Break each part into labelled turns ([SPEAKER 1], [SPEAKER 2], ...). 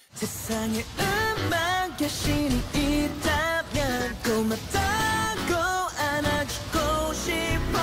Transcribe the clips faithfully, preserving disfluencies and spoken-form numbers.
[SPEAKER 1] 세상에 음악 교신이 있다면 고맙다고 안아주고 싶어.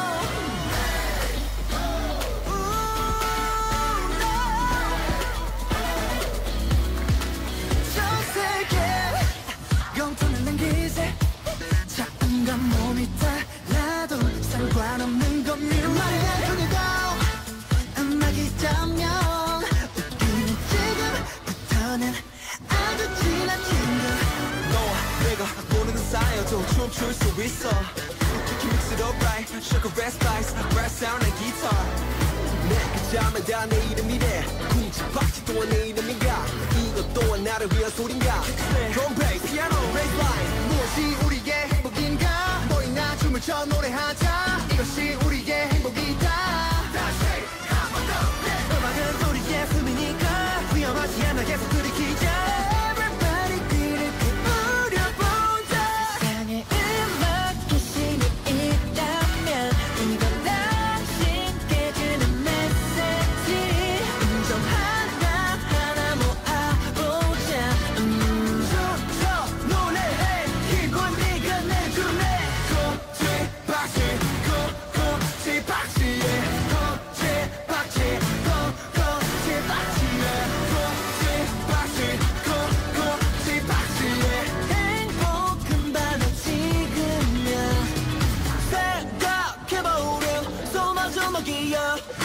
[SPEAKER 1] 전 세계 영토는 난 기세 작은가 몸이 달라도 상관없는 건 미워해. 그래도 음악이 있다면 웃기는 지금부터는 아주 친한 친구.
[SPEAKER 2] 너와 내가 모르는 사이여도 춤출 수 있어. Keep mix it up right, sugar red spice, rap sound and guitar. 내가 잠을 다 내 이름이래. 굳이 박지 또한 내 이름인가. 이것 또한 나를 위한 소린가. Drum bass, piano, bass line.
[SPEAKER 3] 무엇이 우리의 행복인가. 너희나 춤을 춰 노래하자. 이것이 우리의 행복이다. 다시 한번 더.
[SPEAKER 1] 음악은 우리의 숨이니까 위험하지 않아 계속 들이키자. Everybody 그렇게 부려보자. 세상에 음악 귀신이 있다면 이건 당신께 주는 메시지. 음정 하나하나 모아보자. 음.
[SPEAKER 3] 저 노래해 기본 네가 내 꿈에
[SPEAKER 2] 꼬치박지, 꼬꼬치박지에.
[SPEAKER 3] 꼬치박지 꼬꼬치박지에
[SPEAKER 2] 꼬치박지, 꼬꼬치박지에.
[SPEAKER 1] 행복한 밤에 지금이야. 생각해보렴 소마저먹이야.